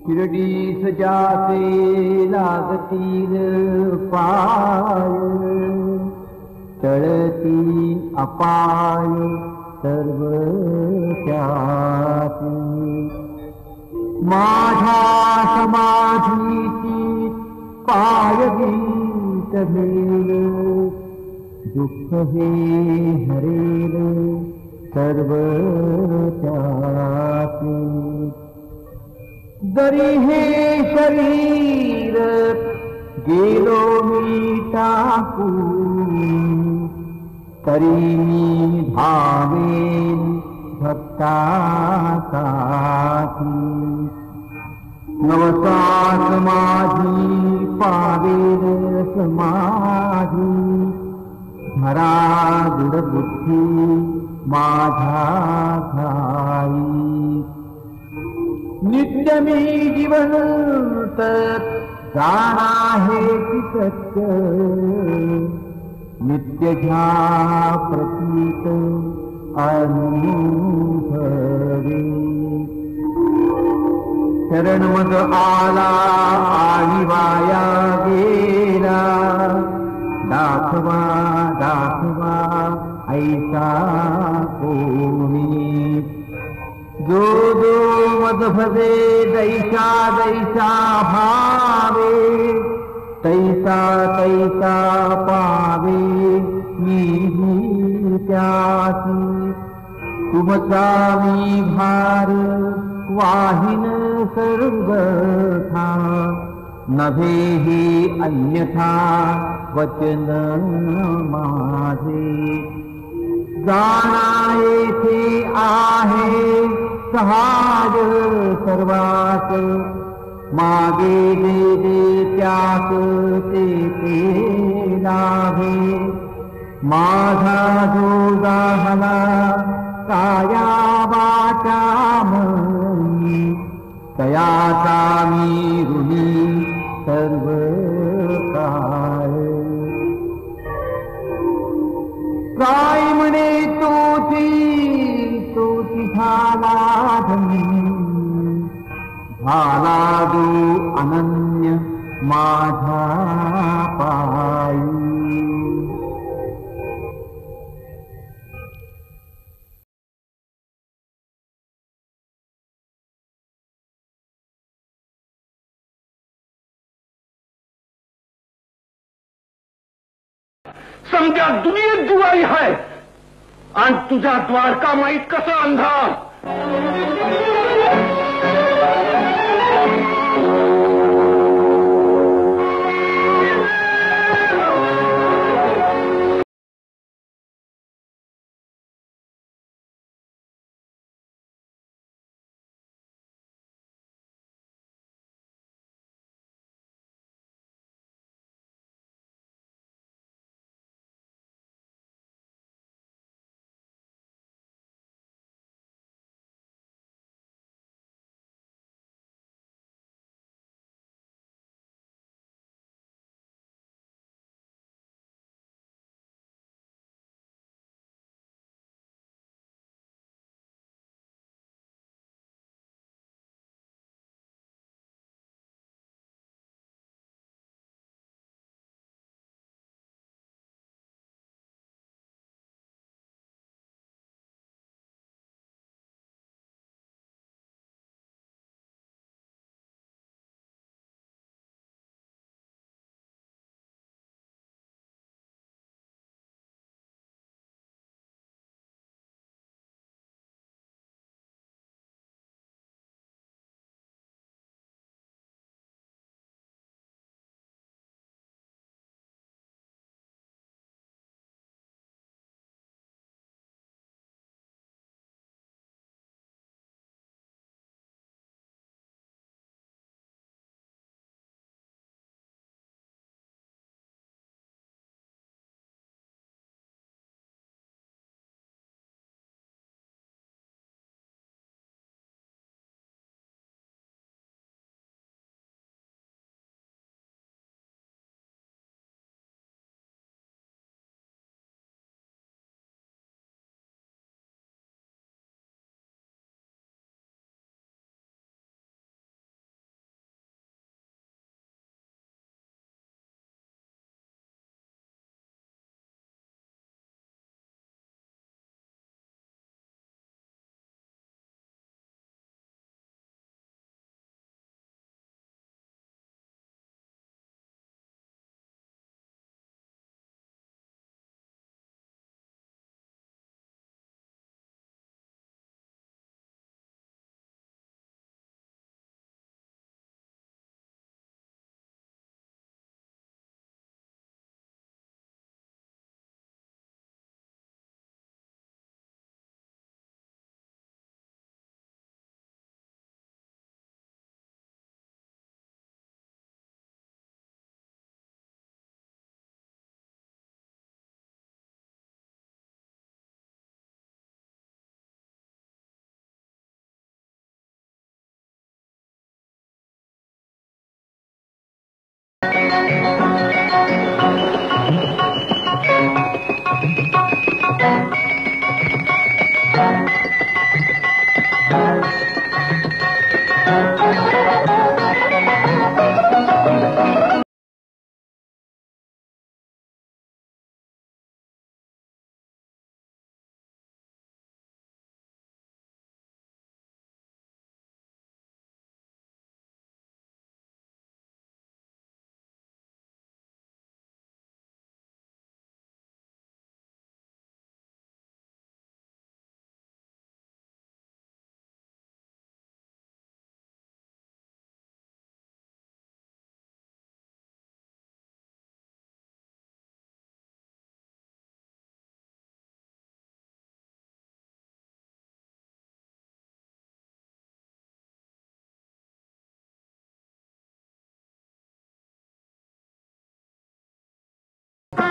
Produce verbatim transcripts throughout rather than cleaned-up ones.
शिरडीस जासे लागतील पाय, टळती अपाय सर्व त्यासी. माझ्या समाधीची पायगीत भेल, दुःख हे हरेल सर्व त्यासी. जरी हे शरीर गेलो मी टाकून, तरी मी भावेन भक्तासाठी. नवसात माझी पावेल समाधी, धरा दृढबुद्धी माझ्या घाई. नित्य मी जिवंत जाणा हे सत्य, नित्य घ्या प्रतीत अनुभवे. शरण मग आला आणि वाया गेला, दाखवा दाखवा ऐसा कोणी. जो जो मद भजे दैसा दैसा भावे, तैसा तैसा पावे मी त्यासी. तुमचा मी भार वाहिन सर्वथा, नभे ही अन्यथा वचन माझे. जाणा येथे आहे सहाय सर्वात, मागे जे जे त्यास ते ते लाभे. माझा जो जाहला काया वाचा मनी, तयाचा मी ऋणी सर्व काय. काय म्हणे तोची तोची झाला धनी, झाला जो अनन्य माझा पायी. समजा दुनियेत दिवाळी आहे आणि तुझा द्वारका माहीत कसा अंधार.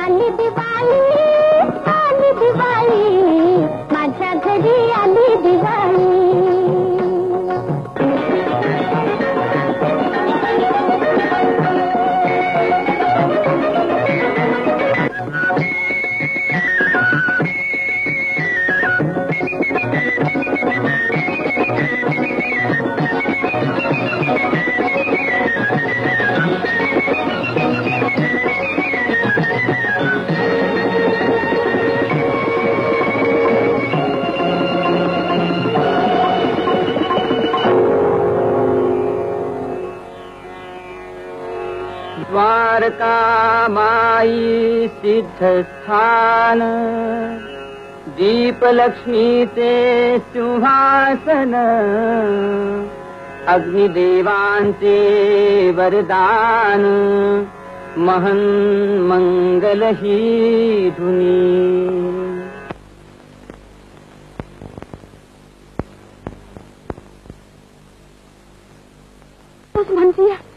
आली दिवाळी, आली दिवाळी, माझ्या घरी आली दिवाळी. द्वारका माई सिद्धस्थान, दीपलक्ष्मीचे सिंहासन, अग्निदेवांचे वरदान, महन मंगल ही धुनी. उस्मान जिया